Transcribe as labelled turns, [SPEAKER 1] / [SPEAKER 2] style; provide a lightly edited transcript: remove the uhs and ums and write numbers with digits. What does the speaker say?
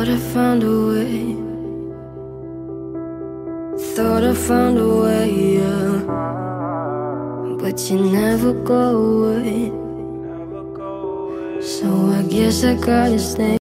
[SPEAKER 1] Thought I found a way. Thought I found a way, yeah. But you never go away. So I guess I gotta stay.